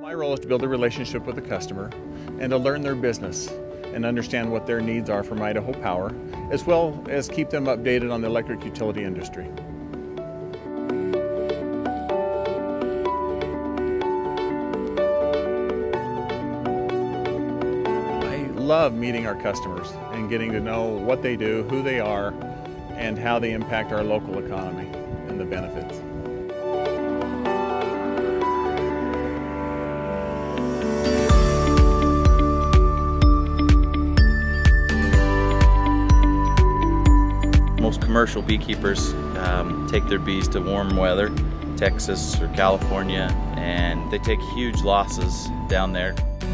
My role is to build a relationship with the customer and to learn their business and understand what their needs are from Idaho Power, as well as keep them updated on the electric utility industry. I love meeting our customers and getting to know what they do, who they are, and how they impact our local economy and the benefits. Most commercial beekeepers take their bees to warm weather, Texas or California, and they take huge losses down there.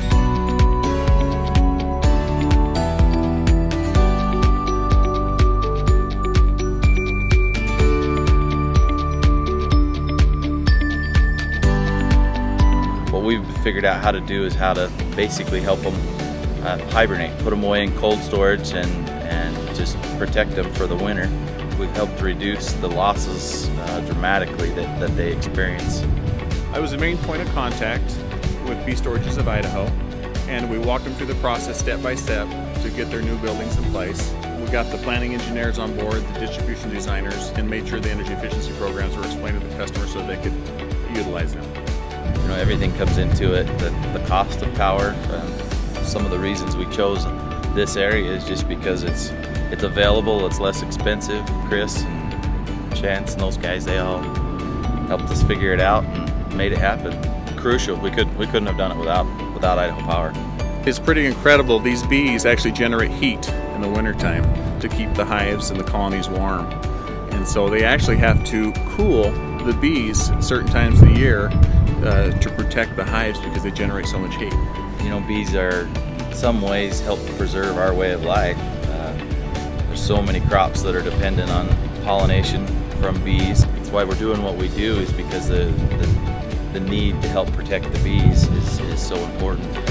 What we've figured out how to do is how to basically help them hibernate, put them away in cold storage and just protect them for the winter. We've helped reduce the losses dramatically that they experience. I was the main point of contact with Bee Storages of Idaho, and we walked them through the process step by step to get their new buildings in place. We got the planning engineers on board, the distribution designers, and made sure the energy efficiency programs were explained to the customer so they could utilize them. You know, everything comes into it, the cost of power. Some of the reasons we chose this area is just because it's available, it's less expensive. Chris and Chance and those guys, they all helped us figure it out and made it happen. Crucial. We couldn't have done it without Idaho Power. It's pretty incredible. These bees actually generate heat in the wintertime to keep the hives and the colonies warm. And so they actually have to cool the bees certain times of the year to protect the hives because they generate so much heat. You know, bees are, in some ways, help preserve our way of life. There's so many crops that are dependent on pollination from bees. That's why we're doing what we do, is because the need to help protect the bees is so important.